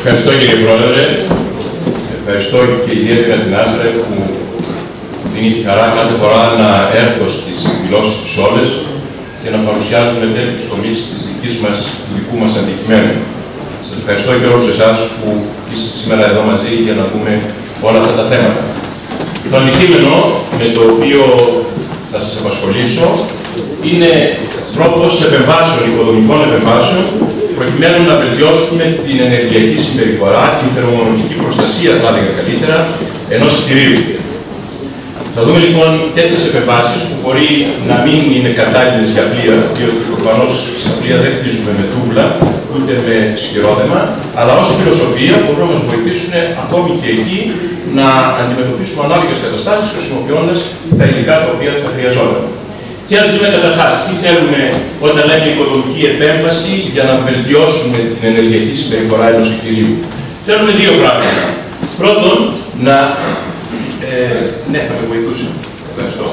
Ευχαριστώ κύριε Πρόεδρε. Ευχαριστώ και ιδιαίτερα την Άστρα που δίνει τη χαρά κάθε φορά να έρθω στις εκδηλώσεις της όλες και να παρουσιάζουμε τέτοιους τομείς του δικού μας αντικειμένου. Σας ευχαριστώ και όλους εσάς που είστε σήμερα εδώ μαζί για να δούμε όλα αυτά τα θέματα. Το αντικείμενο με το οποίο θα σας απασχολήσω είναι τρόπος επεμβάσεων, οικοδομικών επεμβάσεων, προκειμένου να βελτιώσουμε την ενεργειακή συμπεριφορά, την θερμομονωτική προστασία, θα έλεγα καλύτερα, ενός κτηρίου. Θα δούμε λοιπόν τέτοιες επεμβάσεις που μπορεί να μην είναι κατάλληλες για πλοία, διότι προφανώς στα πλοία δεν χτίζουμε με τούβλα, ούτε με σκυρόδεμα, αλλά ως φιλοσοφία μπορούν να μας βοηθήσουν ακόμη και εκεί να αντιμετωπίσουμε ανάλογες καταστάσεις χρησιμοποιώντας τα υλικά τα οποία θα χρειαζόταν. Και ας δούμε καταρχάς τι θέλουμε όταν λέμε οικοδομική επέμβαση για να βελτιώσουμε την ενεργειακή συμπεριφορά ενός κτηρίου. Θέλουμε δύο πράγματα. Πρώτον, να. Ναι, θα με βοηθούσε. Ευχαριστώ.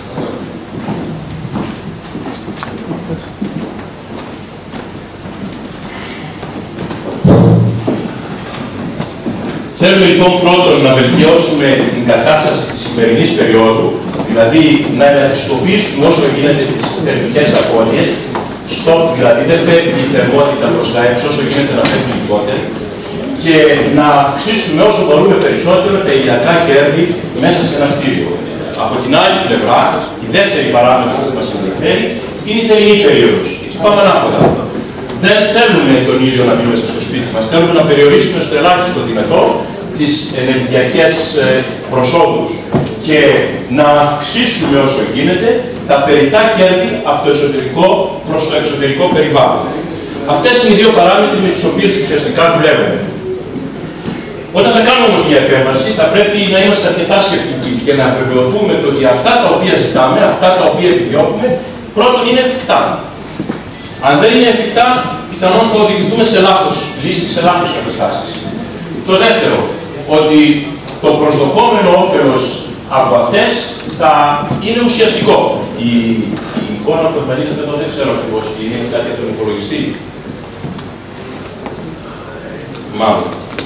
Θέλουμε λοιπόν πρώτον να βελτιώσουμε την κατάσταση της σημερινής περίοδου, δηλαδή να ελαχιστοποιήσουμε όσο γίνεται τις θερμικές απώλειες, δηλαδή δεν φεύγει η θερμότητα προς τα έξω, όσο γίνεται να φεύγει λιγότερη, και να αυξήσουμε όσο μπορούμε περισσότερο τα ηλιακά κέρδη μέσα σε ένα κτίριο. Από την άλλη πλευρά, η δεύτερη παράμετρος που μας ενδιαφέρει είναι η θερινή περίοδος. Εκεί πάμε ανάποδα. Δεν θέλουμε τον ήλιο να μπει μέσα στο σπίτι μας. Θέλουμε να περιορίσουμε στο ελάχιστο δυνατό τις ενεργειακές προσόδους και να αυξήσουμε όσο γίνεται τα περιττά κέρδη από το εσωτερικό προς το εξωτερικό περιβάλλον. Αυτές είναι οι δύο παράμετροι με τις οποίες ουσιαστικά δουλεύουμε. Όταν θα κάνουμε όμως μια επέμβαση, θα πρέπει να είμαστε αρκετά σκεπτικοί και να βεβαιωθούμε ότι αυτά τα οποία ζητάμε, αυτά τα οποία επιδιώκουμε, πρώτον είναι εφικτά. Αν δεν είναι εφικτά, πιθανόν θα οδηγηθούμε σε λάθος λύσεις, σε λάθος καταστάσεις. Το δεύτερο, ότι το προσδοκόμενο όφελος από αυτές θα είναι ουσιαστικό. Η εικόνα που εμφανίζεται εδώ δεν ξέρω ακριβώς τι είναι, κάτι από τον υπολογιστή. Μάλλον.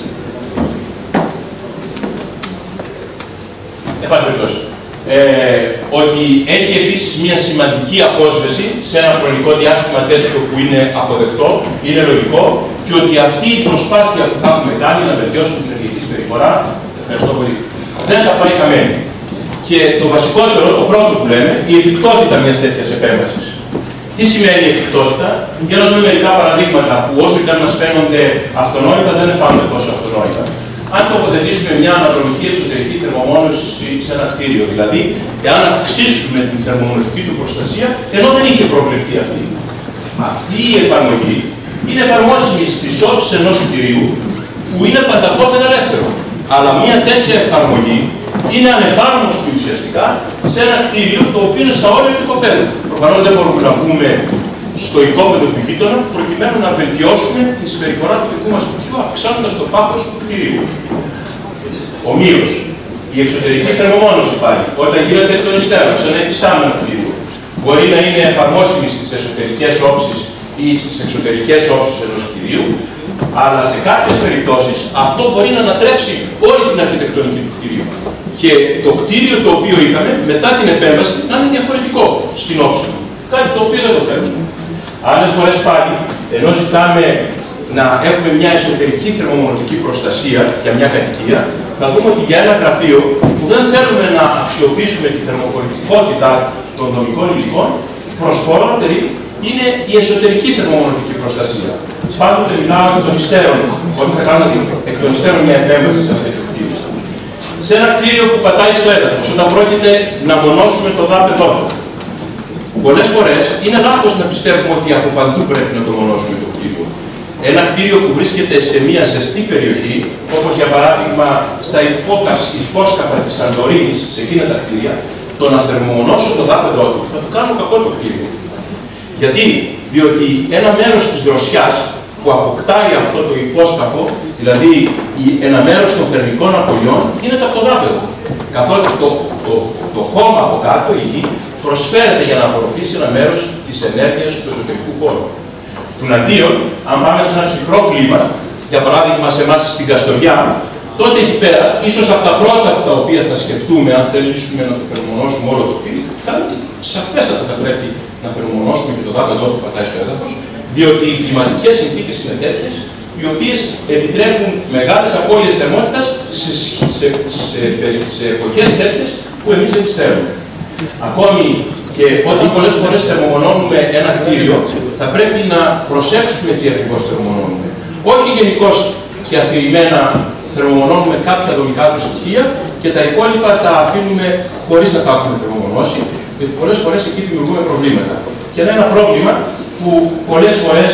Ότι έχει επίσης μια σημαντική απόσβεση σε ένα χρονικό διάστημα τέτοιο που είναι αποδεκτό, είναι λογικό, και ότι αυτή η προσπάθεια που θα έχουμε κάνει να βελτιώσουμε την ενεργειακή συμπεριφορά, ευχαριστώ πολύ, δεν θα πάει χαμένη. Και το βασικότερο, το πρώτο που λέμε, η εφικτότητα μιας τέτοιας επέμβασης. Τι σημαίνει η εφικτότητα? Για να δούμε μερικά παραδείγματα που όσο και αν μας φαίνονται αυτονόητα, δεν είναι πάντα τόσο αυτονόητα. Αν τοποθετήσουμε μια αναδρομική εξωτερική θερμομόνωση σε ένα κτίριο, δηλαδή, εάν αυξήσουμε την θερμομονωτική του προστασία, ενώ δεν είχε προβλεφθεί αυτή. Αυτή η εφαρμογή είναι εφαρμόσιμη στις όψεις ενός κτηρίου που είναι πανταχώθεν ελεύθερο. Αλλά μια τέτοια εφαρμογή είναι ανεφάρμοστη ουσιαστικά σε ένα κτίριο το οποίο είναι στα όρια του οικοπαίδου. Προφανώς δεν μπορούμε να πούμε στο οικόπεδο του γείτονα, προκειμένου να βελτιώσουμε τη συμπεριφορά του δικού μας σπιτιού, αυξάνοντας το πάχος του κτηρίου. Ομοίως, η εξωτερική θερμομόνωση πάλι, όταν γίνεται εκ των υστέρων, σε ένα εφιστάμενο κτίριο, μπορεί να είναι εφαρμόσιμη στις εσωτερικές όψεις ή στις εξωτερικές όψεις ενός κτηρίου, αλλά σε κάποιες περιπτώσεις αυτό μπορεί να ανατρέψει όλη την αρχιτεκτονική του κτηρίου. Και το κτίριο το οποίο είχαμε, μετά την επέμβαση, να είναι διαφορετικό στην όψη του. Κάτι το οποίο δεν το θέλουμε. Άλλες φορές πάλι, ενώ ζητάμε να έχουμε μια εσωτερική θερμομονωτική προστασία για μια κατοικία, θα δούμε ότι για ένα γραφείο που δεν θέλουμε να αξιοποιήσουμε τη θερμοπολιτικότητα των δομικών υλικών, προσφορότερη είναι η εσωτερική θερμομονωτική προστασία. Πάντοτε μιλάω εκ των υστέρων, όταν θα κάνουμε εκ των υστέρων μια επέμβαση σε αυτό το κτίριο. Σε ένα κτίριο που πατάει στο έδαφος, όταν πρόκειται να μονώσουμε το δάπεδό του. Πολλές φορές είναι λάθος να πιστεύουμε ότι από παντού πρέπει να το μονώσουμε το κτίριο. Ένα κτίριο που βρίσκεται σε μια ζεστή περιοχή, όπως για παράδειγμα στα υπόσκαφα της Σαντορίνης, σε εκείνα τα κτίρια, το να θερμομονώσω το δάπεδό του θα του κάνω κακό το κτίριο. Γιατί? Διότι ένα μέρος της δροσιάς που αποκτάει αυτό το υπόσκαφο, δηλαδή ένα μέρος των θερμικών απολειών, γίνεται από το δάπεδο. Καθότι το χώμα από κάτω, η γη, προσφέρεται για να απορροφήσει ένα μέρος της ενέργειας του εσωτερικού χώρου. Τουναντίον, αν πάμε σε ένα ψυχρό κλίμα, για παράδειγμα σε εμάς στην Καστοριά, τότε εκεί πέρα, ίσως από τα πρώτα τα οποία θα σκεφτούμε, αν θελήσουμε να το θερμομονώσουμε όλο το κτίριο, θα είναι ότι σαφέστατα θα πρέπει να θερμομονώσουμε και το δάπεδο που πατάει στο έδαφος, διότι οι κλιματικές συνθήκες είναι τέτοιες, οι οποίες επιτρέπουν μεγάλες απώλειες θερμότητας σε εποχές τέτοιες που εμείς δεν τις θέλουμε. Ακόμη και όταν πολλές φορές θερμομονώνουμε ένα κτίριο, θα πρέπει να προσέξουμε τι ακριβώς θερμομονώνουμε. Όχι γενικώς και αφηρημένα θερμομονώνουμε κάποια δομικά του στοιχεία και τα υπόλοιπα τα αφήνουμε χωρίς να τα έχουμε θερμομονώσει, γιατί πολλές φορές εκεί δημιουργούμε προβλήματα. Και είναι ένα πρόβλημα που πολλές φορές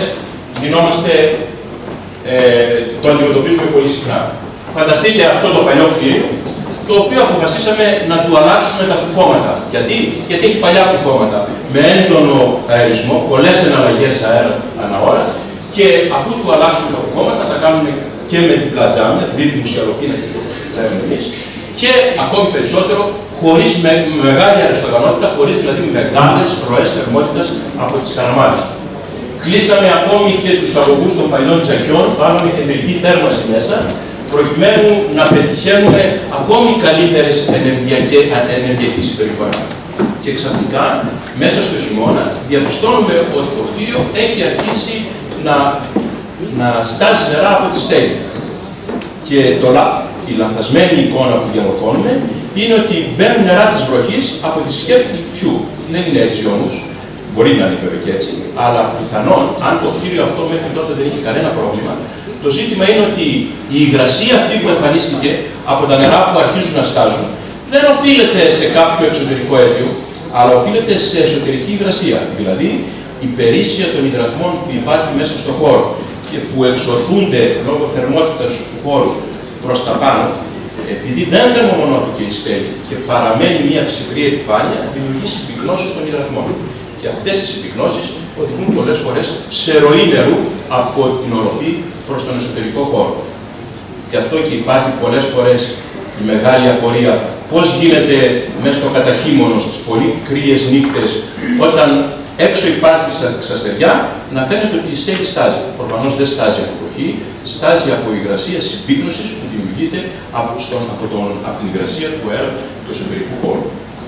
το αντιμετωπίζουμε πολύ συχνά. Φανταστείτε αυτό το παλιό κτίριο, το οποίο αποφασίσαμε να του αλλάξουμε τα κουφώματα. Γιατί έχει παλιά κουφώματα με έντονο αερισμό, πολλές εναλλαγές αέρα ανά ώρα, και αφού του αλλάξουμε τα κουφώματα, τα κάνουμε και με διπλά τζάμια, δίδυμους η αλοπίνα και το λέμε εμείς, και ακόμη περισσότερο χωρίς μεγάλη αεροσταγανότητα, χωρίς δηλαδή μεγάλες ροές θερμότητας από τις καραμάδες του. Κλείσαμε ακόμη και τους αγωγούς των παλιών τζακιών, βάλαμε κεντρική θέρμανση μέσα, προκειμένου να πετυχαίνουμε ακόμη καλύτερες ενεργειακή συμπεριφορά. Και ξαφνικά, μέσα στο χειμώνα, διαπιστώνουμε ότι το κτίριο έχει αρχίσει να στάζει νερά από τη στέγη. Και η λανθασμένη εικόνα που διαμορφώνουμε είναι ότι μπαίνουν νερά της βροχής από τις σκέπες του κτιού. Δεν είναι έτσι όμως. Μπορεί να είναι βέβαια και έτσι, αλλά πιθανόν, αν το κτίριο αυτό μέχρι τότε δεν είχε κανένα πρόβλημα, το ζήτημα είναι ότι η υγρασία αυτή που εμφανίστηκε από τα νερά που αρχίζουν να στάζουν δεν οφείλεται σε κάποιο εξωτερικό αίτιο, αλλά οφείλεται σε εσωτερική υγρασία. Δηλαδή, η περίσσια των υδρατμών που υπάρχει μέσα στον χώρο και που εξωθούνται λόγω θερμότητας του χώρου προς τα πάνω, επειδή δεν θερμομονώθηκε η στέγη και παραμένει μια ψυχρή επιφάνεια, δημιουργεί συμπυκνώσεις των υδρατμών. Και αυτές οι συμπυκνώσεις οδηγούν πολλές φορές σε ροή νερού από την οροφή προς τον εσωτερικό χώρο. Γι' αυτό και υπάρχει πολλές φορές η μεγάλη απορία πώς γίνεται μέσα στο καταχείμωνο στις πολύ κρύες νύχτες, όταν έξω υπάρχει ξαστεριά, να φαίνεται ότι η στέγη στάζει. Προφανώς δεν στάζει από βροχή, στάζει από υγρασία συμπύκνωσης που δημιουργείται από την υγρασία του αέρα του εσωτερικού χώρου.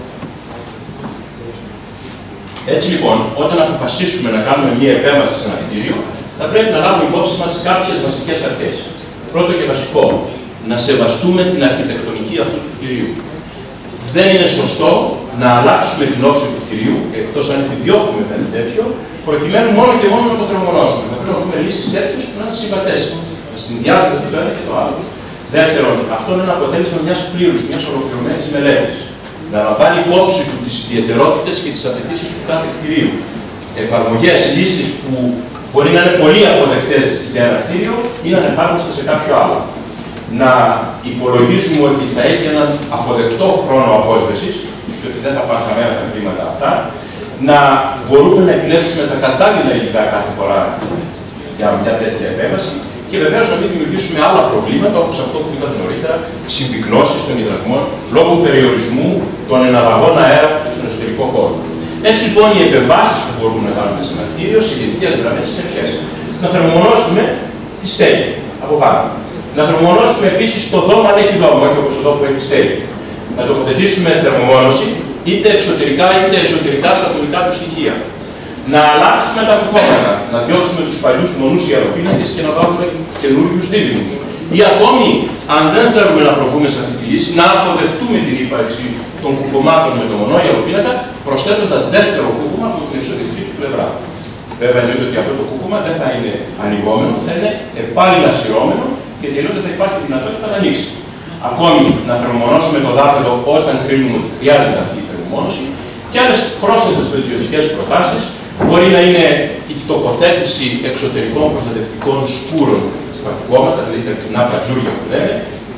Έτσι λοιπόν, όταν αποφασίσουμε να κάνουμε μία επέμβαση σε ένα κτίριο, θα πρέπει να λάβουμε υπόψη μας κάποιες βασικές αρχές. Πρώτο και βασικό, να σεβαστούμε την αρχιτεκτονική αυτού του κτιρίου. Δεν είναι σωστό να αλλάξουμε την όψη του κτιρίου, εκτός αν επιδιώκουμε κάτι τέτοιο, προκειμένου μόνο και μόνο να το θερμομονώσουμε. Θα πρέπει να βρούμε λύσεις τέτοιες που να είναι συμβατές. Να συνδυάζουμε το ένα και το άλλο. Δεύτερον, αυτό είναι ένα αποτέλεσμα μιας πλήρους, μιας ολοκληρωμένης μελέτης. Να λαμβάνει υπόψη του τις ιδιαιτερότητες και τις απαιτήσεις του κάθε κτηρίου. Εφαρμογές, λύσεις που μπορεί να είναι πολύ αποδεκτές για ένα κτίριο ή να είναι εφάρμοστες σε κάποιο άλλο. Να υπολογίσουμε ότι θα έχει έναν αποδεκτό χρόνο απόσβεσης, και ότι δεν θα πάνε χαμένα τα χρήματα αυτά. Να μπορούμε να επιλέξουμε τα κατάλληλα υλικά κάθε φορά για μια τέτοια επέμβαση. Και βεβαίως να μην δημιουργήσουμε άλλα προβλήματα, όπως αυτό που είπατε νωρίτερα, συμπυκνώσεις των υδρατμών λόγω περιορισμού των εναλλαγών αέρα στον εσωτερικό χώρο. Έτσι λοιπόν, οι επεμβάσεις που μπορούμε να κάνουμε σε ένα κτίριο σε γενικές γραμμές είναι ποιες? Να θερμομονώσουμε τη στέγη από πάνω. Να θερμομονώσουμε επίσης το δώμα αν έχει δώμα, όχι όπως εδώ που έχει στέγη. Να τοποθετήσουμε θερμομόνωση είτε εξωτερικά είτε εσωτερικά στα ατομικά του στοιχεία. Να αλλάξουμε τα κουφώματα, να διώξουμε τους παλιούς μονούς ιεροπίνακες και να βάλουμε καινούριους δίδυμους. Ή ακόμη, αν δεν θέλουμε να προβούμε σε αυτή τη λύση, να αποδεχτούμε την ύπαρξη των κουφωμάτων με το μονό ιεροπίνακα, προσθέτοντας δεύτερο κούφωμα από την εξωτερική του πλευρά. Βέβαια, εννοείται ότι αυτό το κούφωμα δεν θα είναι ανοιγόμενο, θα είναι επάλληλα σειρώμενο και τελείως θα υπάρχει δυνατότητα να ανοίξει. Ακόμη, να θερμομονώσουμε το δάπεδο όταν κρίνουμε ότι χρειάζεται αυτή η θερμομόνωση και άλλες πρόσθετες βελτιωτικές προτάσεις. Μπορεί να είναι η τοποθέτηση εξωτερικών προστατευτικών σκούρων στα κουφώματα, δηλαδή τα κοινά πατζούρια που λένε,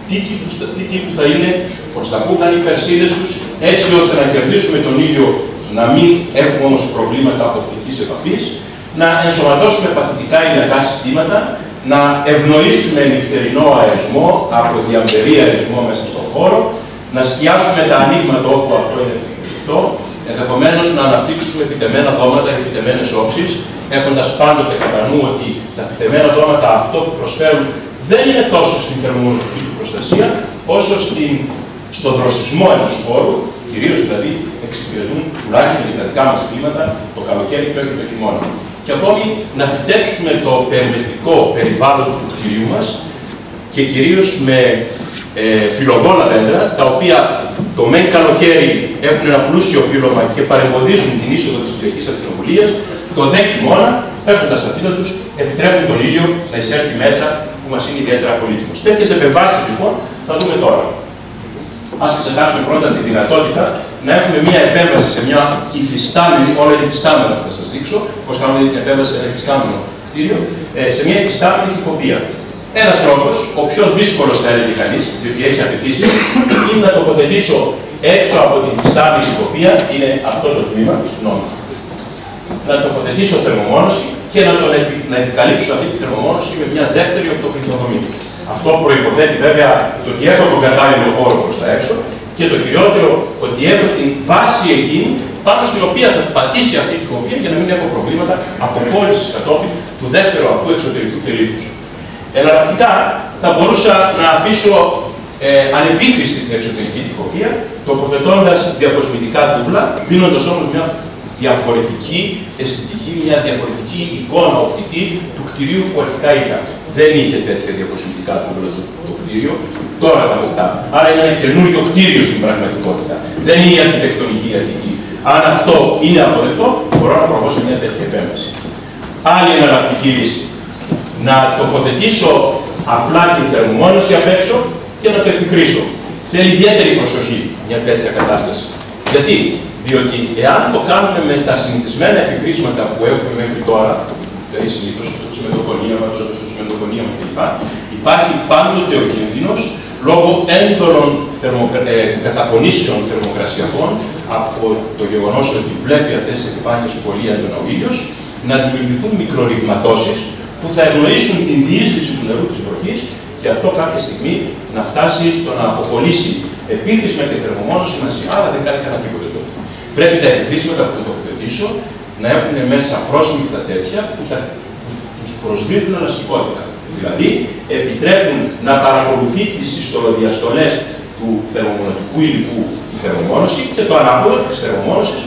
τι τύπου θα είναι, προς τα πού θα είναι οι περσίδες τους, έτσι ώστε να κερδίσουμε τον ήλιο, να μην έχουμε όμως προβλήματα οπτικής επαφής, να ενσωματώσουμε παθητικά ηλιακά συστήματα, να ευνοήσουμε νυχτερινό αερισμό από διαμτερή αερισμό μέσα στον χώρο, να σκιάσουμε τα ανοίγματα όπου αυτό είναι εφικτό, ενδεχομένως να αναπτύξουμε φυτεμένα δώματα ή φυτεμένες όψεις έχοντας πάντοτε κατά νου ότι τα φυτεμένα δώματα αυτό που προσφέρουν δεν είναι τόσο στην θερμομονωτική του προστασία, όσο στο δροσισμό ενός χώρου, κυρίως δηλαδή εξυπηρετούν τουλάχιστον για τα δικά μας κλίματα το καλοκαίρι και όχι το χειμώνα. Και ακόμη να φυτέψουμε το περιμετρικό περιβάλλον του κτηρίου μας και κυρίως με φιλοβόλα δέντρα, τα οποία το μεν καλοκαίρι έχουν ένα πλούσιο φύλλωμα και παρεμποδίζουν την είσοδο της κυριακής ακτινοβολίας, το δε χειμώνα, πέφτοντας στα φύλλα τους, επιτρέπουν τον ήλιο να εισέλθει μέσα, που μας είναι ιδιαίτερα πολύτιμος. Τέτοιες επεμβάσεις λοιπόν θα δούμε τώρα. Ας εξετάσουμε πρώτα τη δυνατότητα να έχουμε μια επέμβαση σε μια υφιστάμενη, όλα είναι υφιστάμενα θα σας δείξω, πώς κάνουμε την επέμβαση σε ένα υφιστάμενο κτίριο, σε μια υφιστάμενη τυποποίηση. Ένας τρόπος, ο πιο δύσκολος θα έλεγε κανείς, διότι έχει απαιτήσει, είναι να τοποθετήσω έξω από την υφιστάμενη τυποποίηση, είναι αυτό το τμήμα, να τοποθετήσω θερμομόνωση και να επικαλύψω αυτή τη θερμομόνωση με μια δεύτερη οπτοκλινθοδομή. Αυτό προϋποθέτει βέβαια το ότι έχω τον κατάλληλο χώρο προς τα έξω και το κυριότερο ότι έχω την βάση εκείνη πάνω στην οποία θα πατήσει αυτή η τυποποίηση για να μην έχω προβλήματα αποπόλησης κατόπιν του δεύτερου αυτού εξωτερικού τελείφους. Εναλλακτικά θα μπορούσα να αφήσω ανεπίχρηστη την εξωτερική τυποποίηση, τοποθετώντας διακοσμητικά τούβλα, δίνοντας όμως μια διαφορετική αισθητική, μια διαφορετική εικόνα οπτική του κτηρίου που αρχικά είχα. Δεν είχε τέτοια διακοσμητικά τούβλα το κτίριο, τώρα τα μετά. Άρα είναι ένα καινούριο κτίριο στην πραγματικότητα. Δεν είναι η αρχιτεκτονική αρχική. Αν αυτό είναι αποδεκτό, μπορώ να προβώ σε μια τέτοια επέμβαση. Άλλη εναλλακτική λύση. Να τοποθετήσω απλά την θερμομόνωση απ' έξω και να το επιχρήσω. Θέλει ιδιαίτερη προσοχή μια τέτοια κατάσταση. Γιατί? Διότι εάν το κάνουμε με τα συνηθισμένα επιχρήσματα που έχουμε μέχρι τώρα, δηλαδή συνήθως το τσιμεντοκονίαμα, το τσιμεντοκονίαμα κλπ., υπάρχει πάντοτε ο κίνδυνος λόγω έντονων καταπονήσεων θερμοκρασιακών από το γεγονός ότι βλέπει αυτές τις επιφάνειες πολύ έντονα ο ήλιος, να δημιουργηθούν μικρορυγματώσεις που θα ευνοήσουν την διείσδυση του νερού της βροχής και αυτό κάποια στιγμή να φτάσει στο να αποκολλήσει επίχρησμα και θερμομόνωση μαζί. Άρα δεν κάνει κανένα τίποτα τότε. Πρέπει τα επιχρήσματα που θα τοποθετήσω να έχουν μέσα πρόσμικτα τέτοια που θα τους προσδίδουν ελαστικότητα. Δηλαδή, επιτρέπουν να παρακολουθεί τις συστολοδιαστολές του θερμομονωτικού υλικού τη θερμομόνωση και το ανάποδο της θερμομόνωσης,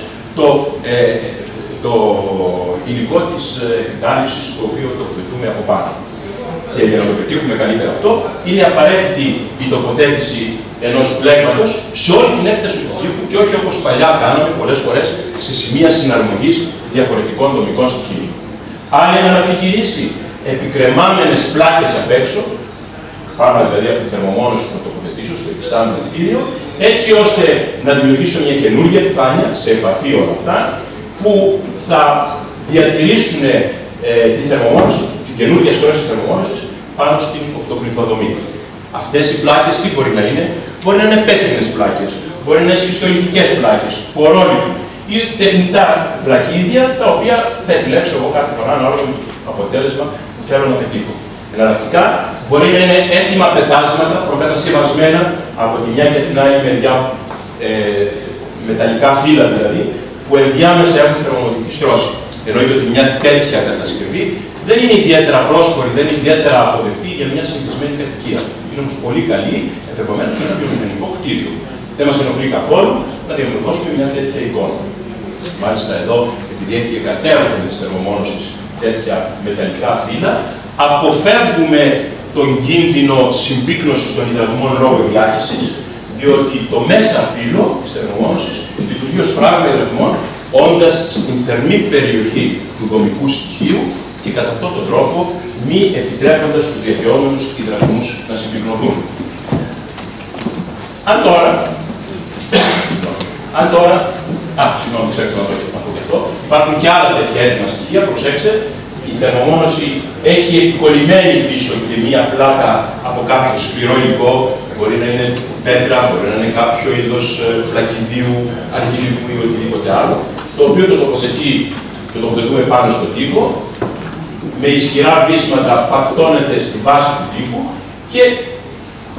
το υλικό της εξάλληψης το οποίο τοποθετούμε από πάνω. Και για να το πετύχουμε καλύτερα αυτό, είναι απαραίτητη η τοποθέτηση ενός πλέγματος σε όλη την έκταση του τύπου και όχι όπως παλιά κάναμε πολλές φορές σε σημεία συναρμογής διαφορετικών δομικών στοιχείων. Άλλη εναλλακτική λύση, επικρεμάμενες πλάκες απ' έξω, πάνω δηλαδή από τη θερμομόνωση που θα τοποθετήσω στο υφιστάμενο κτίριο, έτσι ώστε να δημιουργήσω μια καινούργια επιφάνεια σε επαφή όλα αυτά, που θα διατηρήσουν τη θερμομόνωση, την καινούργια στρώση της θερμομόνωσης πάνω στην οπτοκλινθοδομή. Αυτές οι πλάκες τι μπορεί να είναι? Μπορεί να είναι πέτρινες πλάκες, μπορεί να είναι σχιστολιθικές πλάκες, πορόλιθοι ή τεχνητά πλακίδια, τα οποία θα επιλέξω εγώ κάθε φορά ανάλογα με το αποτέλεσμα που θέλω να πετύχω. Εναλλακτικά μπορεί να είναι έτοιμα πετάσματα, προκατασκευασμένα από τη μια και την άλλη μεριά, μεταλλικά φύλλα δηλαδή, που ενδιάμεσα έχουν θερμομονωτική στρώση. Εννοείται ότι μια τέτοια κατασκευή δεν είναι ιδιαίτερα πρόσφορη, δεν είναι ιδιαίτερα αποδεκτή για μια συνηθισμένη κατοικία. Είναι όμως πολύ καλή, ενδεχομένως για ένα βιομηχανικό κτίριο. Δεν μας ενοχλεί καθόλου να διαμορφώσουμε μια τέτοια εικόνα. Μάλιστα εδώ, επειδή έχει εκατέρωθεν της θερμομόνωσης τέτοια μεταλλικά φύλλα, αποφεύγουμε τον κίνδυνο συμπίκνωσης των υδραγμών λόγω διάχυσης, διότι το μέσα φύλλο της θερμομόνωσης λειτουργεί ως φράγμα υδραγμών, όντας στην θερμή περιοχή του δομικού στοιχείου και κατά αυτόν τον τρόπο μη επιτρέποντας τους διαβιόμενους υδραγμούς να συμπυκνωθούν. Συγγνώμη, ξέρετε να το πω και αυτό. Υπάρχουν και άλλα τέτοια έτοιμα στοιχεία, προσέξτε. Η θερμομόνωση έχει επικολλημένη πίσω και μία πλάκα από κάποιο σκληρό υλικό, μπορεί να είναι πέτρα, μπορεί να είναι κάποιο είδος πλακιδίου, αργυλικού ή οτιδήποτε άλλο, το οποίο το τοποθετούμε πάνω στο τοίχο, με ισχυρά βύσματα πακτώνεται στη βάση του τοίχου και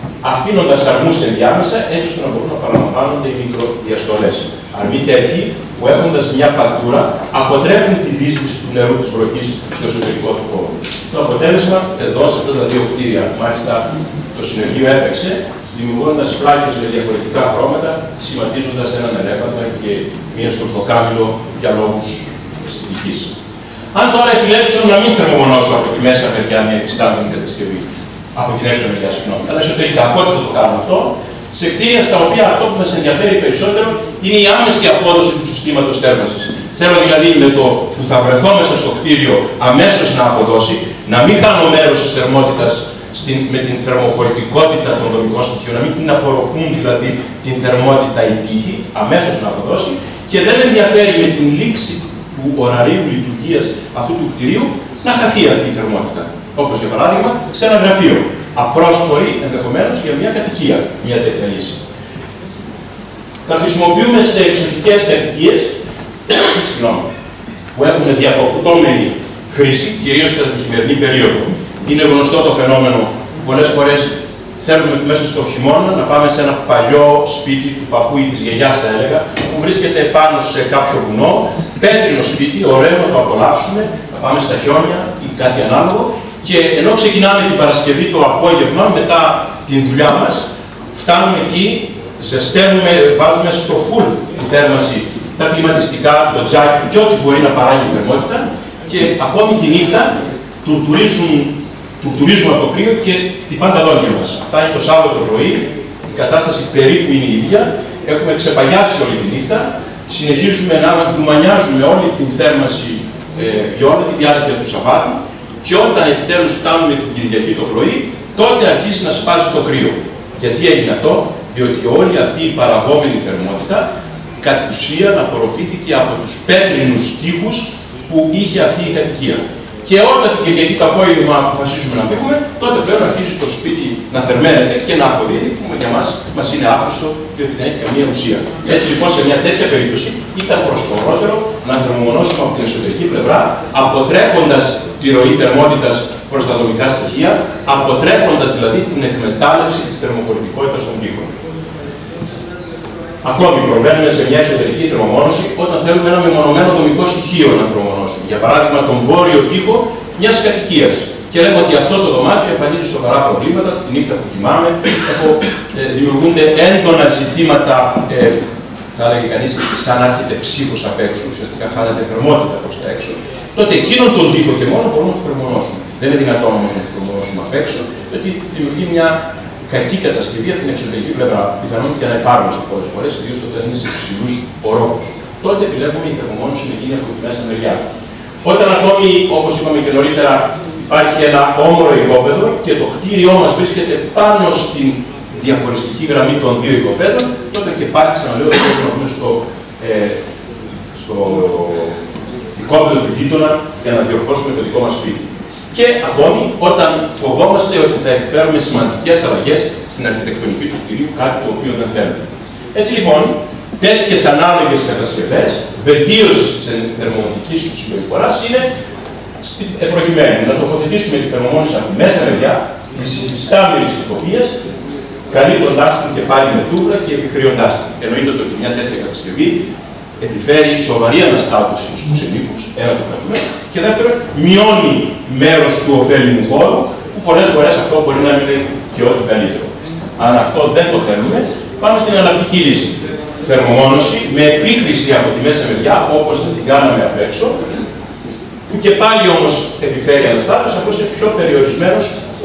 αφήνοντας αρμούς ενδιάμεσα, έτσι ώστε να μπορούν να παραλαμβάνονται οι μικροδιαστολές. Αρμοί τέτοιοι που έχοντας μια πακτούρα αποτρέπουν τη δύσβηση του νερού της βροχής στο εσωτερικό του χώρου. Το αποτέλεσμα εδώ σε αυτά τα δύο κτίρια, μάλιστα το συνεργείο έπαιξε, δημιουργώντας πλάκες με διαφορετικά χρώματα, σχηματίζοντας έναν ελέφαντα και μία στουρθοκάμιλο για λόγους αισθητικής. Αν τώρα επιλέξω να μην θερμομονώσω από τη μέσα μεριά μια υφιστάμενη κατασκευή, από την έξω μεριά, συγγνώμη, αλλά εσωτερικά, πότε θα το κάνω αυτό, σε κτίρια στα οποία αυτό που μας ενδιαφέρει περισσότερο είναι η άμεση απόδοση του συστήματος θέρμανσης. Θέλω δηλαδή με το που θα βρεθώ μέσα στο κτίριο αμέσως να αποδώσει, να μην κάνω μέρος της θερμότητας με την θερμοχωρητικότητα των δομικών στοιχείων, να μην την απορροφούν δηλαδή την θερμότητα η τύχη, αμέσως να αποδώσει, και δεν ενδιαφέρει με την λήξη του ωραρίου λειτουργίας αυτού του κτηρίου να χαθεί αυτή η θερμότητα. Όπως για παράδειγμα σε ένα γραφείο. Απρόσφορη ενδεχομένως για μια κατοικία, μια τέτοια λύση. Τα χρησιμοποιούμε σε εξωτικές κατοικίες που έχουν διακοπτόμενη χρήση, κυρίως κατά τη χειμερινή περίοδο. Είναι γνωστό το φαινόμενο που πολλές φορές θέλουμε μέσα στο χειμώνα να πάμε σε ένα παλιό σπίτι του παππού ή της γιαγιάς, θα έλεγα, που βρίσκεται πάνω σε κάποιο βουνό, πέτρινο σπίτι, ωραίο να το απολαύσουμε, να πάμε στα χιόνια ή κάτι ανάλογο. Και ενώ ξεκινάμε την Παρασκευή το απόγευμα, μετά την δουλειά μας, φτάνουμε εκεί, ζεσταίνουμε, βάζουμε στο φουλ τη θέρμανση, τα κλιματιστικά, το τζάκι και ό,τι μπορεί να παράγει θερμότητα, και ακόμη τη νύχτα τουρτουρίζουμε από το κρύο και χτυπάνε τα δόντια μας. Φτάνει το Σάββατο πρωί, η κατάσταση περίπου είναι η ίδια, έχουμε ξεπαγιάσει όλη τη νύχτα, συνεχίζουμε να ντουμανιάζουμε όλη την θέρμανση για όλη τη διάρκεια του Σαββάτου. Και όταν επιτέλους φτάνουμε την Κυριακή το πρωί, τότε αρχίζει να σπάζει το κρύο. Γιατί έγινε αυτό? Διότι όλη αυτή η παραγόμενη θερμότητα κατ' ουσίαν απορροφήθηκε από τους πέτρινους τοίχους που είχε αυτή η κατοικία. Και όταν την Κυριακή το απόγευμα αποφασίζουμε να φύγουμε, τότε πλέον αρχίζει το σπίτι να θερμαίνεται και να αποδίδει, που για μας είναι άχρηστο, διότι δεν έχει καμία ουσία. Έτσι λοιπόν, σε μια τέτοια περίπτωση, ήταν προσφορότερο να θερμομονώσουμε από την εσωτερική πλευρά, αποτρέποντας τη ροή θερμότητας προς τα δομικά στοιχεία, αποτρέποντας δηλαδή την εκμετάλλευση της θερμοχωρητικότητας των τοίχων. Ακόμη προβαίνουμε σε μια εσωτερική θερμομόνωση όταν θέλουμε ένα μεμονωμένο δομικό στοιχείο να θερμομονώσουμε. Για παράδειγμα, τον βόρειο τοίχο μιας κατοικίας. Και λέμε ότι αυτό το δωμάτιο εμφανίζει σοβαρά προβλήματα, τη νύχτα που κοιμάμαι, δημιουργούνται έντονα ζητήματα, θα έλεγε κανείς, σαν να έρχεται ψύχος απ' έξω, ουσιαστικά χάνεται θερμότητα προς τα έξω. Τότε εκείνον τον τοίχο και μόνο μπορούμε να το θερμομονώσουμε. Δεν είναι δυνατόν όμως να το θερμομονώσουμε απ' έξω, γιατί δημιουργεί μια κακή κατασκευή από την εξωτερική πλευρά. Πιθανόν και ανεφάρμοστη πολλές φορές, ιδίως όταν είναι σε ψηλούς ορόφους. Τότε επιλέγουμε η θερμομόνωση να γίνει από τη μέσα μεριά. Όταν ακόμη, όπως είπαμε και νωρίτερα, υπάρχει ένα όμορο οικόπεδο και το κτίριό μας βρίσκεται πάνω στην διαχωριστική γραμμή των δύο οικοπέδων, τότε και πάλι ξαναλέω ότι πρέπει να πούμε στο οικόπεδο του γείτονα για να διορθώσουμε το δικό μας σπίτι. Και ακόμη όταν φοβόμαστε ότι θα επιφέρουμε σημαντικές αλλαγές στην αρχιτεκτονική του κτηρίου, κάτι το οποίο δεν θέλουμε. Έτσι λοιπόν, τέτοιες ανάλογες κατασκευές βελτίωσης της θερμομονητικής του συμπεριφοράς είναι προκειμένου να τοποθετήσουμε τη θερμομόνωση από τη μέσα μεριά της υφιστάμενης τυποποίησης, καλύπτοντάς την και πάλι με τούβλα και επιχρεώντας την. Εννοείται ότι μια τέτοια κατασκευή επιφέρει σοβαρή αναστάτωση στους ενίκους, ένα το κρατούμε, και δεύτερον, μειώνει μέρος του ωφέλιμου χώρου, που πολλές φορές αυτό μπορεί να είναι και ό,τι καλύτερο. Αν αυτό δεν το θέλουμε, πάμε στην εναλλακτική λύση. Θερμομόνωση με επίκριση από τη μέσα μεριά, όπως θα την κάναμε απ' έξω, που και πάλι όμως επιφέρει αναστάτωση, απλώς είναι πιο περιορισμένος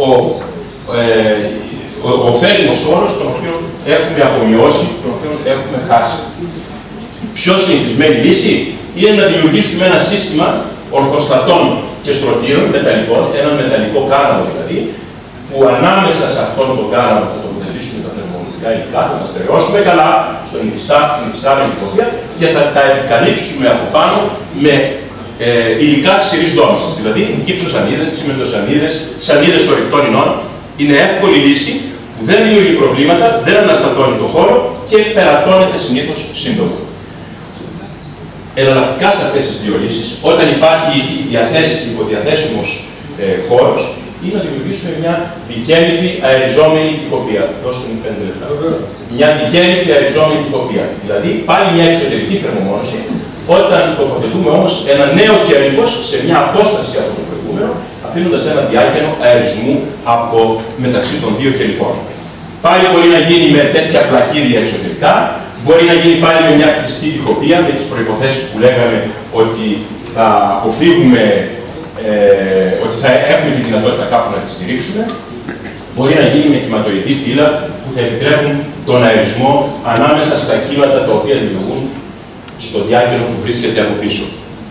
ο ωφέλιμος χώρος, τον οποίο έχουμε απομειώσει, τον οποίο έχουμε χάσει. Πιο συνηθισμένη λύση είναι να δημιουργήσουμε ένα σύστημα ορθοστατών και στρωτήρων μεταλλικών, ένα μεταλλικό κάναβο δηλαδή, που ανάμεσα σε αυτόν τον κάναβο θα το αποτελήσουμε τα θερμομονητικά υλικά, θα τα στερεώσουμε καλά στην υφιστάμενη τυποποίηση και θα τα επικαλύψουμε από πάνω με υλικά ξηρής δόμησης, δηλαδή κύψοσανίδες, τσιμεντοσανίδες, σανίδες ορυκτών ινών. Είναι εύκολη λύση που δεν δημιουργεί προβλήματα, δεν αναστατώνει το χώρο και περατώνεται συνήθως σύντομα. Εναλλακτικά σε αυτές τις δύο λύσεις, όταν υπάρχει υποδιαθέσιμος χώρος, είναι να δημιουργήσουμε μια δικέλυφη αεριζόμενη τυποποίηση. Δώστε μου 5 λεπτά. Μια δικέλυφη αεριζόμενη τυποποίηση. Δηλαδή, πάλι μια εξωτερική θερμομόνωση, Όταν τοποθετούμε όμως ένα νέο κέλυφος σε μια απόσταση από το προηγούμενο, αφήνοντας ένα διάκαινο αερισμού μεταξύ των δύο κελυφών. Πάλι μπορεί να γίνει με τέτοια πλακίδια εξωτερικά, μπορεί να γίνει πάλι με μια κλειστή τοιχοπία, με τις προϋποθέσεις που λέγαμε ότι θα αποφύγουμε, ότι θα έχουμε τη δυνατότητα κάπου να τη στηρίξουμε. Μπορεί να γίνει με κυματοειδή φύλλα που θα επιτρέπουν τον αερισμό ανάμεσα στα κύματα τα οποία δημιουργούν στο διάκαινο που βρίσκεται από πίσω.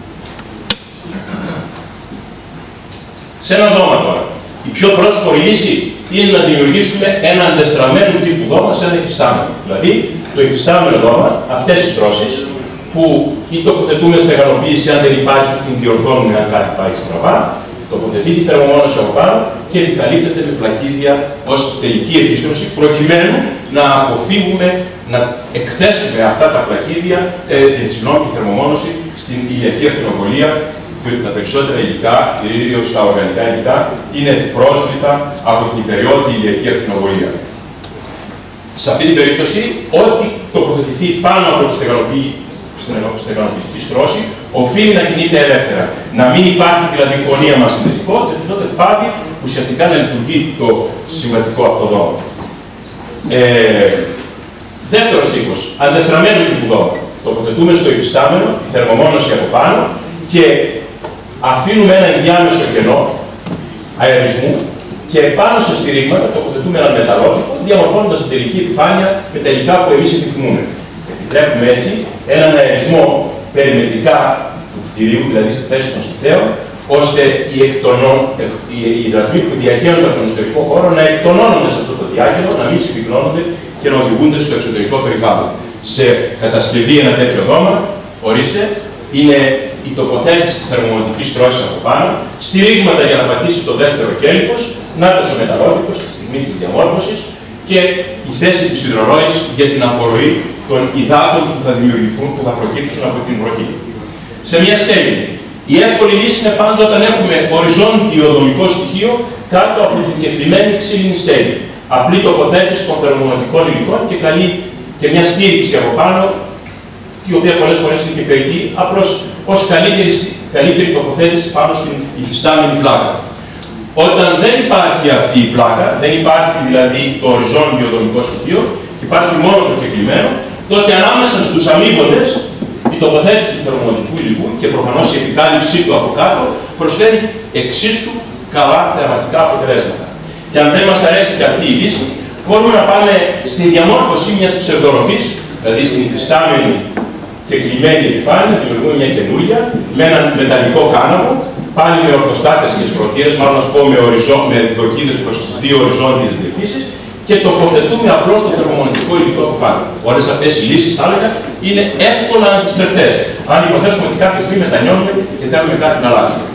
Σε ένα δώμα τώρα. Η πιο πρόσφορη λύση είναι να δημιουργήσουμε ένα αντεστραμμένο τύπου δώμα σε ένα υφιστάμενο. Δηλαδή, το υφιστάμενο δώμα, αυτές τις τρώσεις, που ή τοποθετούμε στεγανοποίηση αν δεν υπάρχει, την διορθώνουμε αν κάτι πάει στραβά, τοποθετεί τη θερμομόνωση από πάνω και επικαλύπτεται με πλακίδια ως τελική εκίστρωση, προκειμένου να αποφύγουμε να εκθέσουμε αυτά τα πλακίδια, τη θερμομόνωση στην ηλιακή ακτινοβολία, διότι τα περισσότερα υλικά, κυρίως τα οργανικά υλικά, είναι ευπρόσβητα από την υπεριότητα ηλιακή ακτινοβολία. Σε αυτή την περίπτωση, ό,τι τοποθετηθεί πάνω από τη στεγανοποιητική στρώση, οφείλει να κινείται ελεύθερα. Να μην υπάρχει δηλαδή γωνία μας συνδετικό, και τότε πάβει ουσιαστικά να λειτουργεί το συμβατικό αυτό δώμα. Δεύτερος τύπος, αντεστραμμένο τύπου δώμα. Τοποθετούμε στο υφιστάμενο, τη θερμομόνωση από πάνω και αφήνουμε ένα ενδιάμεσο κενό αερισμού και πάνω σε στηρίγματα τοποθετούμε ένα μεταλλότυπο, διαμορφώνοντας την τελική επιφάνεια με τα υλικά που εμείς επιθυμούμε. Επιτρέπουμε έτσι έναν αερισμό περιμετρικά του κτηρίου, δηλαδή στη θέση των στιθέων, ώστε οι υδρατμοί που διαχέονται από τον ιστορικό χώρο να εκτονώνονται σε αυτό το διάκαινο, να μην συμπυκνώνονται και να οδηγούνται στο εξωτερικό περιβάλλον. Σε κατασκευή ένα τέτοιο δώμα, ορίστε, είναι η τοποθέτηση της θερμομονωτικής τρώσης από πάνω, στηρίγματα για να πατήσει το δεύτερο κέλυφος, νάτος ο μεταλλότυπος στη στιγμή της διαμόρφωσης και η θέση της υδρορώης για την απορροή των υδάτων που θα δημιουργηθούν, που θα προκύψουν από την βροχή. Σε μια στέγη, η εύκολη λύση είναι πάντα όταν έχουμε οριζόντιο δομικό στοιχείο κάτω από την κεκλειμένη ξύλινη στέγη. Απλή τοποθέτηση των θερμομονωτικών υλικών και μια στήριξη από πάνω, η οποία πολλές φορές είναι και περιττή, απλώς ως καλύτερη τοποθέτηση πάνω στην υφιστάμενη πλάκα. Όταν δεν υπάρχει αυτή η πλάκα, δεν υπάρχει δηλαδή το οριζόντιο δομικό στοιχείο, υπάρχει μόνο το κεκλειμένο, τότε ανάμεσα στους αμείβοντες η τοποθέτηση του θερμομονωτικού υλικού και προφανώς η επικάλυψή του από κάτω προσφέρει εξίσου καλά θεαματικά αποτελέσματα. Και αν δεν μας αρέσει και αυτή η λύση, μπορούμε να πάμε στη διαμόρφωση μιας ψευδοροφής, δηλαδή στην υφιστάμενη και κλειμένη επιφάνεια, δημιουργούμε μια καινούργια, με έναν μεταλλικό κάναβο, πάλι με ορθοστάτες και σκροτήρες, μάλλον να πω με δοκίδες προς τις δύο οριζόντιες διευθύνσεις, και τοποθετούμε απλώς το θερμομονωτικό υλικό από πάνω. Όλες αυτές οι λύσεις, θα έλεγα, είναι εύκολα αντιστρεπτές. Αν υποθέσουμε ότι κάποια στιγμή μετανιώνουμε και θέλουμε κάτι να αλλάξουμε.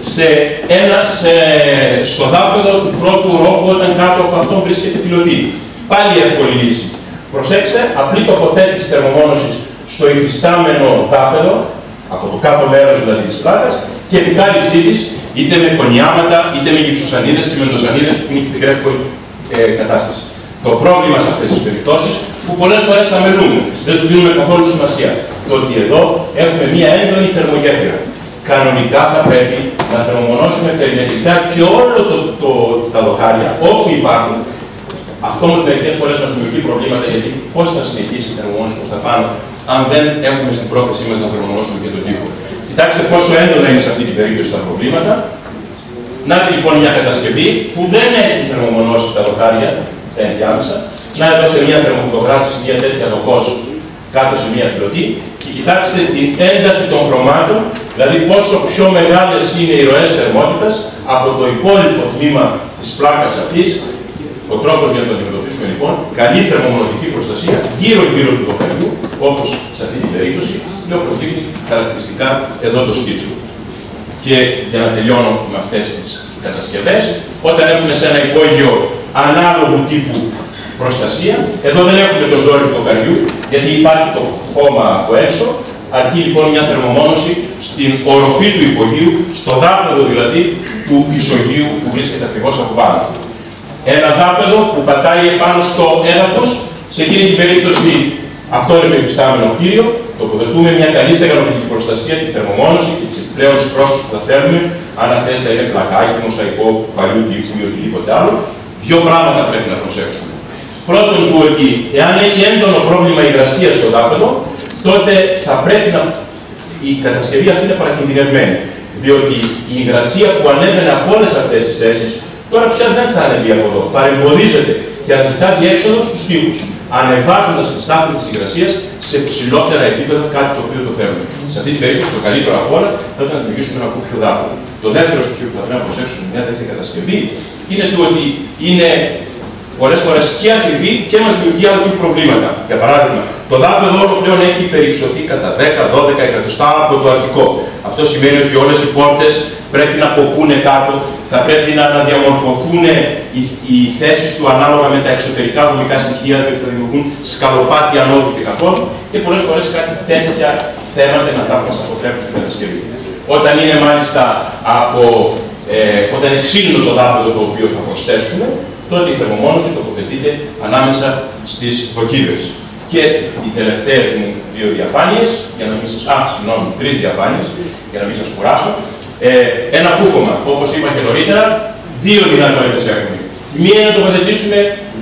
Στο δάπεδο του πρώτου ορόφου, όταν κάτω από αυτόν βρίσκεται πιλωτή. Πάλι εύκολη λύση. Προσέξτε, απλή τοποθέτηση θερμομόνωσης στο υφιστάμενο δάπεδο, από το κάτω μέρος δηλαδή της πλάκας, και επικάλυψή της είτε με κονιάματα, είτε με γυψοσανίδες, τσιμεντοσανίδες, που είναι και την εύκολη κατάσταση. Το πρόβλημα σε αυτές τις περιπτώσεις, που πολλές φορές αμελούμε, δεν του δίνουμε καθόλου σημασία, το ότι εδώ έχουμε μία έντονη θερμογέφυρα. Κανονικά θα πρέπει να θερμομονώσουμε περιμετρικά και όλο τα δοκάρια, όπου υπάρχουν. Αυτό όμως μερικές φορές μας δημιουργεί προβλήματα, γιατί πώς θα συνεχίσει η θερμομόνωση προς τα πάνω, αν δεν έχουμε στην πρόθεσή μας να θερμομονώσουμε και τον τοίχο. Κοιτάξτε πόσο έντονα είναι σε αυτή την περίπτωση τα προβλήματα. Να δει λοιπόν μια κατασκευή που δεν έχει θερμομονώσει τα δοκάρια, τα ενδιάμεσα. Να εδώ σε μια θερμοφωτογράφηση, μια τέτοια δοκός κάτω σε μια πιλωτή, και κοιτάξτε την ένταση των χρωμάτων, δηλαδή πόσο πιο μεγάλες είναι οι ροές θερμότητας από το υπόλοιπο τμήμα της πλάκας αυτής. Ο τρόπος για να το αντιμετωπίσουμε λοιπόν, καλή θερμομονωτική προστασία γύρω-γύρω του δοκαριού, όπως σε αυτή την περίπτωση, και όπως δείχνει χαρακτηριστικά εδώ το σκίτσο. Και για να τελειώνω με αυτές τις κατασκευές, όταν έχουμε σε ένα υπόγειο ανάλογου τύπου προστασία, εδώ δεν έχουμε το ζόρι του δοκαριού, γιατί υπάρχει το χώμα από έξω, αρκεί λοιπόν μια θερμομόνωση στην οροφή του υπογείου, στο δάπεδο δηλαδή του ισογείου που βρίσκεται ακριβώς από πάνω. Ένα δάπεδο που πατάει επάνω στο έδαφος, σε εκείνη την περίπτωση αυτό είναι το υφιστάμενο κτίριο, Τοποθετούμε μια καλή στεγανοποιητική προστασία, τη θερμομόνωση και τις επιπλέον στρώσεις που θα θέλουμε, αν αυτές θα είναι πλακάκι, μοσαϊκό, παλιού τύχη ή οτιδήποτε άλλο. Δύο πράγματα πρέπει να προσέξουμε. Πρώτον, του ότι εάν έχει έντονο πρόβλημα υγρασία στο δάπεδο, τότε θα πρέπει η κατασκευή αυτή είναι παρακινδυνευμένη. Διότι η υγρασία που ανέβαινε από όλες αυτές τις θέσεις, τώρα πια δεν θα ανεβεί από εδώ. Παρεμποδίζεται και αναζητά διέξοδο στους τοίχους, ανεβάζοντας τη στάθμη της υγρασίας σε ψηλότερα επίπεδα, κάτι το οποίο το θέλουμε. Σε αυτή την περίπτωση, το καλύτερο από όλα θα ήταν να δημιουργήσουμε ένα κούφιο δάπεδο. Το δεύτερο στοιχείο που θα πρέπει να προσέξουμε μια τέτοια κατασκευή είναι το ότι είναι πολλές φορές και ακριβή και μας δημιουργεί άλλα τύπου προβλήματα. Για παράδειγμα, το δάπεδο όλο πλέον έχει περιψωθεί κατά 10-12 εκατοστά από το αρχικό. Αυτό σημαίνει ότι όλες οι πόρτες πρέπει να κοπούν κάτω, θα πρέπει να αναδιαμορφωθούν οι θέσεις του ανάλογα με τα εξωτερικά δομικά στοιχεία που θα δημιουργούν σκαλοπάτι ανώδου και καθόλου και πολλές φορές κάτι τέτοια θέματα είναι αυτά που μας αποτρέπουν στην κατασκευή. Όταν είναι μάλιστα όταν είναι ξύλινο το δάπεδο το οποίο θα προσθέσουμε, τότε η θερμομόνωση τοποθετείται ανάμεσα στις δοκίδες. Και οι τελευταίες μου δύο διαφάνειες, για να μην σας... τρεις διαφάνειες, για να μην σας κουράσω. Ένα κούφωμα, όπως είπα και νωρίτερα, δύο δυνατότητες έχουμε. Μία είναι να τοποθετήσουμε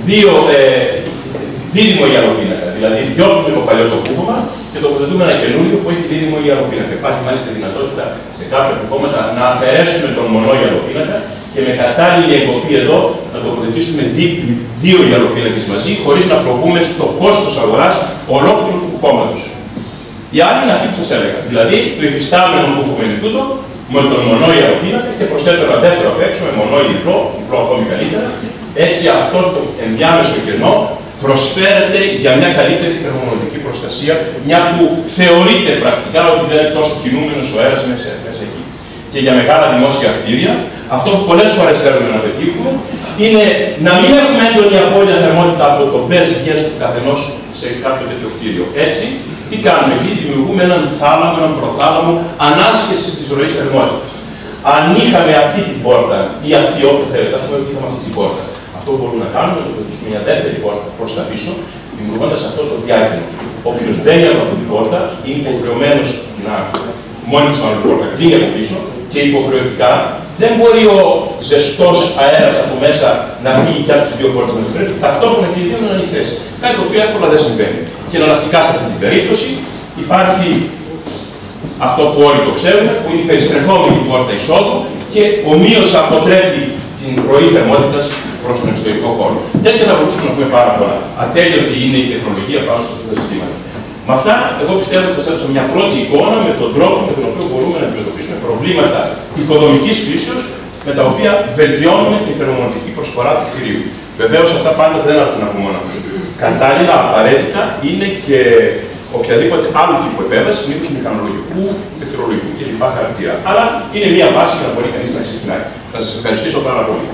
δίδυμο γυαλοπίνακα. Δηλαδή, διώχνουμε το παλιό το κούφωμα και τοποθετούμε ένα καινούριο που έχει δίδυμο γυαλοπίνακα. Υπάρχει μάλιστα δυνατότητα σε κάποια κουφώματα να αφαιρέσουμε τον μονό γυαλοπίνακα και με κατάλληλη εγκοπή εδώ να τοποθετήσουμε δύο γυαλοπίνακες μαζί, χωρίς να προβούμε στο κόστος αγοράς ολόκληρου του κουφώματος. Η άλλη είναι αυτή που σας έλεγα. Δηλαδή, το υφιστάμενο κούφωμα είναι τούτο, με τον μονό γυαλοπίνακα και προσθέτω ένα δεύτερο απ' έξω με μονό διπλό ακόμη καλύτερα. Έτσι, αυτό το ενδιάμεσο κενό προσφέρεται για μια καλύτερη θερμομονωτική προστασία, μια που θεωρείται πρακτικά ότι δεν είναι τόσο κινούμενος ο αέρας μέσα εκεί. Και για μεγάλα δημόσια κτίρια, αυτό που πολλές φορές θέλουμε να πετύχουμε είναι να μην έχουμε έντονη απώλεια θερμότητα από το μπες βγες του καθενός σε κάποιο τέτοιο κτίριο. Έτσι, τι κάνουμε εκεί, δημιουργούμε έναν θάλαμο, έναν προθάλαμο ανάσχεσης της ροής θερμότητας. Αν είχαμε αυτή την πόρτα ή αυτή όπου θέλετε, ας πούμε ότι είχαμε αυτή την πόρτα, αυτό που μπορούμε να κάνουμε είναι να πετύχουμε μια δεύτερη πόρτα προς τα πίσω, δημιουργώντας αυτό το διάκαινο. Όποιος μπαίνει από αυτή την πόρτα είναι υποχρεωμένος να μόνη της μάλλον πόρτα κλείνει από πίσω και υποχρεωτικά δεν μπορεί ο ζεστός αέρας από μέσα να φύγει και από τις δύο πόρτες μας. Πρέπει ταυτόχρονα και οι δύο να είναι ανοιχτές. Κάτι το οποίο εύκολα δεν συμβαίνει. Και εναλλακτικά σε αυτή την περίπτωση υπάρχει αυτό που όλοι το ξέρουμε, που είναι η περιστρεφόμενη πόρτα εισόδου και ομοίως αποτρέπει την ροή θερμότητας προς τον εξωτερικό χώρο. Τέτοια θα μπορούσαμε να πούμε πάρα πολλά. Ατέλειωτη είναι η τεχνολογία πάνω σε αυτά τα ζητήματα. Με αυτά, εγώ πιστεύω ότι θα έδωσα μια πρώτη εικόνα με τον τρόπο με τον οποίο μπορούμε να αντιμετωπίσουμε προβλήματα οικοδομικής φύσεως με τα οποία βελτιώνουμε την θερμομονωτική προσφορά του κτηρίου. Βεβαίως, αυτά πάντα δεν αρκούν από μόνα τους. Κατάλληλα, απαραίτητα είναι και οποιαδήποτε άλλου τύπου επέμβαση, συνήθως μηχανολογικού, ηλεκτρολογικού κλπ. Χαρακτήρα. Αλλά είναι μια βάση για να μπορεί κανείς να ξεκινάει. Θα σας ευχαριστήσω πάρα πολύ.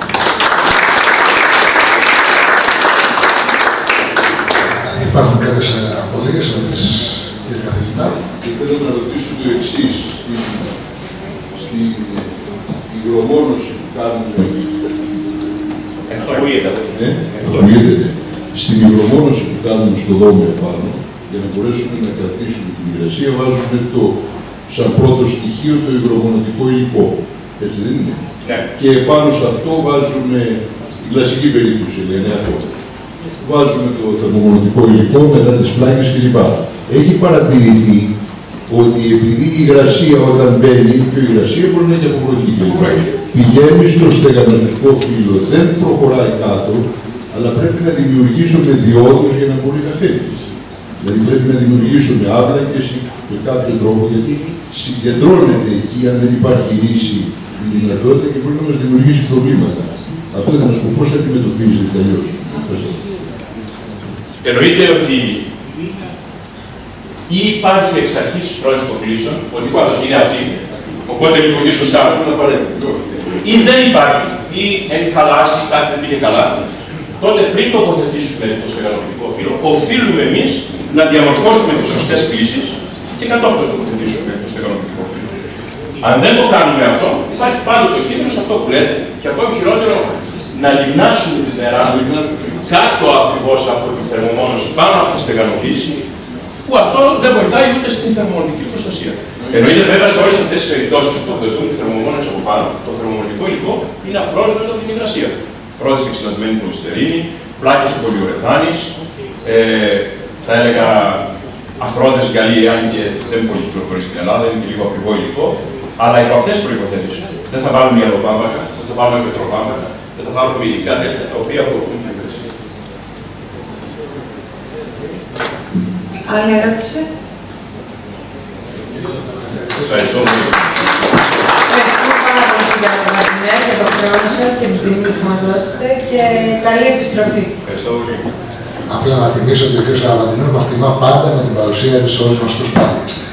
Υπάρχουν κάποιες αποδείξεις με τις κύριε καθηγητά. Και θέλω να ρωτήσω το εξής. Στην υγρομόνωση που κάνουμε... Στην υγρομόνωση που κάνουμε στο δόμο επάνω, για να μπορέσουμε να κρατήσουμε την υγρασία, βάζουμε σαν πρώτο στοιχείο το υγρομονωτικό υλικό. Έτσι δεν είναι? Ναι. Και επάνω σε αυτό βάζουμε την κλασική περίπτωση, λένε αυτό. Βάζουμε το θερμομονωτικό υλικό μετά τις πλάκες κλπ. Έχει παρατηρηθεί ότι επειδή η υγρασία όταν μπαίνει, και η υγρασία μπορεί να είναι και από βροχή κλπ. Πηγαίνει στο στεγανοτικό φύλλο, δεν προχωράει κάτω, αλλά πρέπει να δημιουργήσουμε διόδους για να μπορεί να φεύγει. Δηλαδή πρέπει να δημιουργήσουμε άβλακες με κάποιο τρόπο, γιατί συγκεντρώνεται εκεί αν δεν υπάρχει ρίση η δυνατότητα και μπορεί να μας δημιουργήσει προβλήματα. Αυτό ήταν ο σκοπός, πώς αντιμετωπίζεται τελείως. Εννοείται ότι ή υπάρχει εξ αρχής χρόνης των κλήσεων, ότι είναι αυτή, οπότε λειτουργεί σωστά, ή δεν υπάρχει, ή έχει χαλάσει, κάτι δεν πήγε καλά, τότε πριν τοποθετήσουμε το στεγανοποιητικό φύλλο, οφείλουμε εμείς να διαμορφώσουμε τις σωστές κλήσεις και κατόπιν να τοποθετήσουμε το στεγανοποιητικό φύλλο. Αν δεν το κάνουμε αυτό, υπάρχει πάντοτε ο κίνδυνος αυτό που λέτε, και ακόμη χειρότερο, να λιμνάσουμε την νερά κάτω ακριβώς από την θερμομόνωση πάνω από τη στεγανοποίηση, που αυτό δεν βοηθάει ούτε στην θερμομονική προστασία. Εννοείται βέβαια σε όλες αυτές τις περιπτώσεις που τοποθετούν θερμομόνες από πάνω, το θερμομονικό υλικό είναι απρόσβετο από την υγρασία. Φρόντιση εξυλασμένη πολυστερίνη, πλάκες πολυουρεθάνης, θα έλεγα αφρόντες γαλλοί, αν και δεν πολύ κυκλοφορεί στην Ελλάδα, είναι και λίγο ακριβό υλικό, αλλά υπό αυτές τις προϋποθέσεις δεν θα βάλουμε ιαλοπάμβακα, δεν θα βάλουμε πετροπάμβακα, δεν θα βάλουμε υλικά τέτοια τα οποία απορροφούν την υγρασία. Άλλη ερώτηση. Ευχαριστώ πολύ. Ευχαριστούμε πάρα πολύ για το μαθηνέ, για τον χρόνο σας και την τιμή που μας δώσετε και καλή επιστροφή. Ευχαριστώ πολύ. Απλά να θυμίσω ότι ο κ. Σαραβαντινός μας τιμά πάντα με την παρουσία της όλες μας προσπάθειες.